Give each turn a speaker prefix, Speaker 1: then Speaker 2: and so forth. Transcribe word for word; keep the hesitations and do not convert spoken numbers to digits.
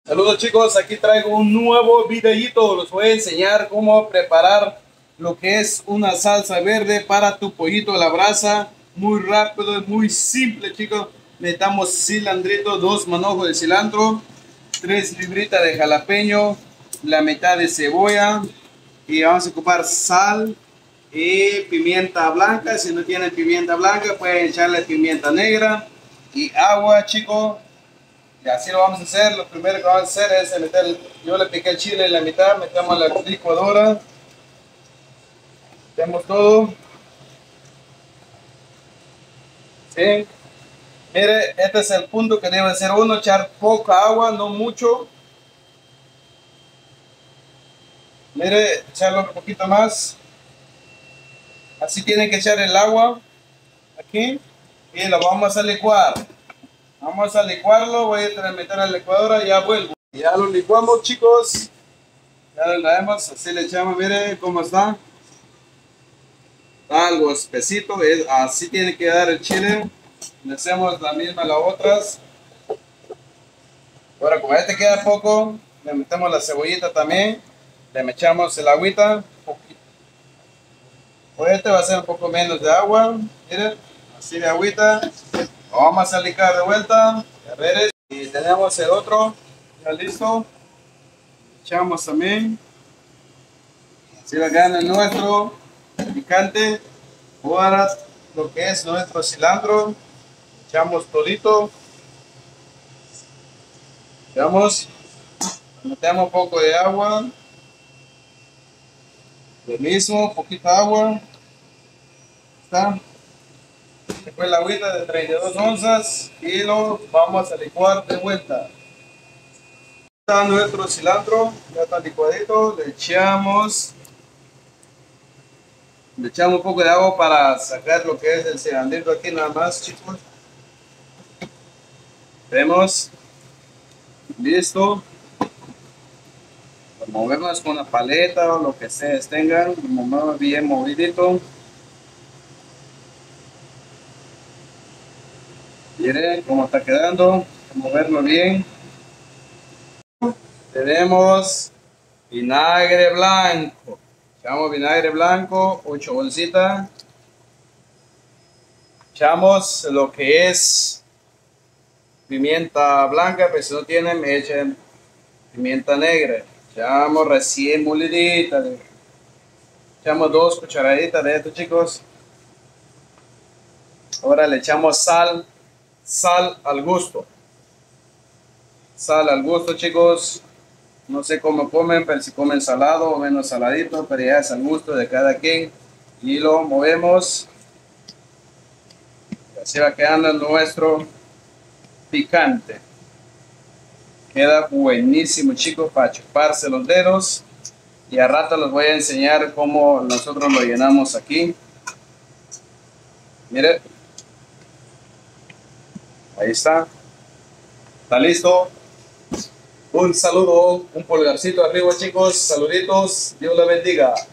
Speaker 1: Saludos chicos, aquí traigo un nuevo videito. Les voy a enseñar cómo preparar lo que es una salsa verde para tu pollito a la brasa. Muy rápido, muy simple chicos. Necesitamos cilandrito, dos manojos de cilantro, tres libritas de jalapeño, la mitad de cebolla y vamos a ocupar sal y pimienta blanca. Si no tienen pimienta blanca pueden echarle pimienta negra y agua chicos. Y así lo vamos a hacer. Lo primero que vamos a hacer es meter, yo le piqué el chile en la mitad, metemos la licuadora, metemos todo. ¿Sí? Mire, este es el punto que debe hacer uno, echar poca agua, no mucho. Mire, echarlo un poquito más. Así tiene que echar el agua aquí y lo vamos a licuar. Vamos a licuarlo, voy a meter a la licuadora y ya vuelvo. Ya lo licuamos chicos. Ya lo traemos, así le echamos, mire cómo está. Está algo espesito, es, así tiene que dar el chile. Le hacemos la misma a las otras. Ahora como este queda poco, le metemos la cebollita también. Le echamos el agüita. Pues este va a ser un poco menos de agua. Miren, así de agüita. Lo vamos a licuar de vuelta. A ver, y tenemos el otro ya listo. Echamos también. Así va a quedar el nuestro picante. Ahora lo que es nuestro cilantro. Echamos todito. Echamos. Metemos un poco de agua. Lo mismo, poquita agua. Está. Después la agüita de treinta y dos onzas y lo vamos a licuar de vuelta. Está nuestro cilantro, ya está licuadito, le echamos le echamos un poco de agua para sacar lo que es el cilandrito aquí nada más chicos. Vemos, listo. Lo movemos con una paleta o lo que ustedes tengan, lo movemos bien movidito. Miren cómo está quedando, moverlo bien. Tenemos vinagre blanco. Echamos vinagre blanco, ocho bolsitas. Echamos lo que es pimienta blanca, pero si no tienen, me echen pimienta negra. Echamos recién molidita. Echamos dos cucharaditas de esto, chicos. Ahora le echamos sal, sal al gusto. Sal al gusto, chicos. No sé cómo comen, pero si comen salado o menos saladito, pero ya es al gusto de cada quien. Y lo movemos. Y así va quedando nuestro picante. Queda buenísimo, chicos, para chuparse los dedos. Y a rato les voy a enseñar cómo nosotros lo llenamos aquí. Miren. Ahí está. Está listo. Un saludo, un pulgarcito arriba chicos, saluditos, Dios les bendiga.